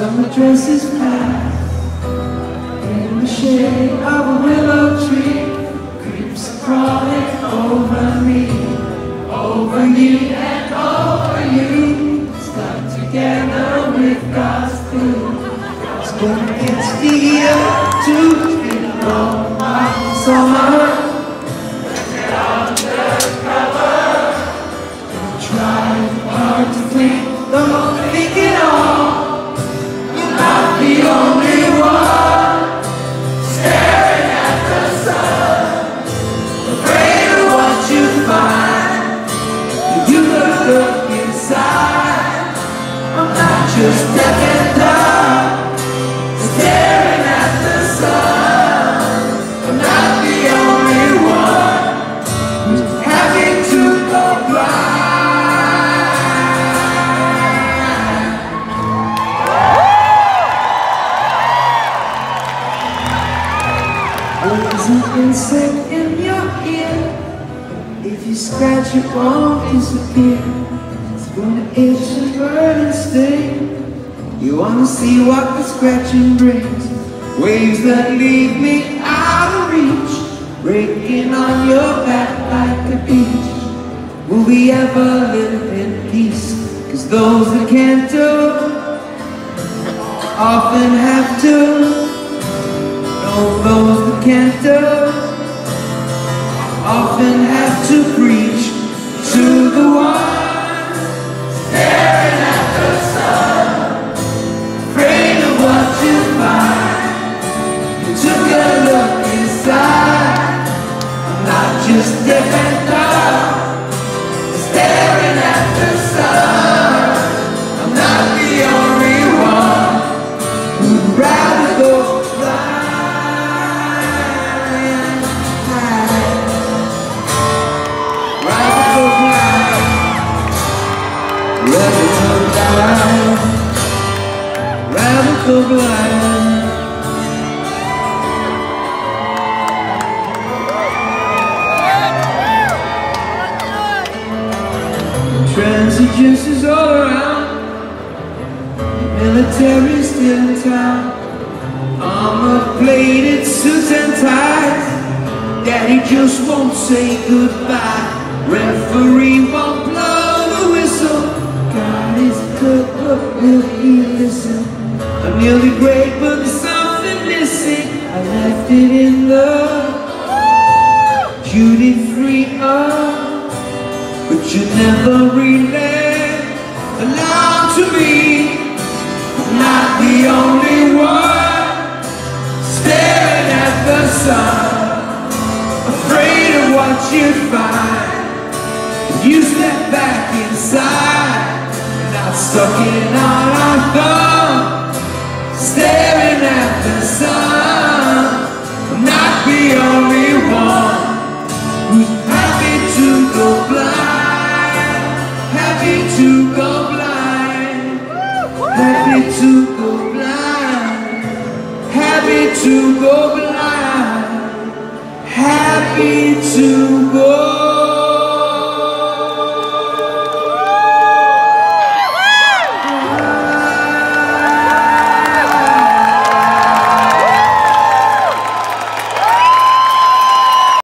Summer dresses pass in the shade of a willow tree. Creeps crawling over me, over you and over you. Stuck together with God's glue. It's gonna get the year to belong my summer. Trying hard to think, don't think it all. You're not the only one staring at the sun, afraid of what you find. You could look inside. I'm not just deaf and dumb, staring at the sun. I'm not the only one who's having to go blind. There's an insect in your ear. If you scratch it, won't disappear. It's gonna itch and burn and sting. You wanna see what the scratching brings? Waves that leave me out of reach, breaking on your back like a beach. Will we ever live in peace? 'Cause those that can't do often have to. Those that can't do often have to preach to the one staring at the sun, afraid of what you find. You took a look inside. I'm not just deaf and dumb, staring at the sun. I'm not the only one who'd rather go blind. Radical blind. Transigence is all around. Military still in town. Armor-plated suits and ties. Daddy just won't say goodbye. Referee won't blow the whistle. God is good, but will he listen? I'm nearly great, but there's something missing. I left it in the duty-free arm, but you never really belong to me. I'm not the only one staring at the sun, afraid of what you find. You step back inside, not sucking on our thumb, staring at the sun. I'm not the only one who's happy to go blind, happy to go blind, happy to go blind, happy to go blind, happy to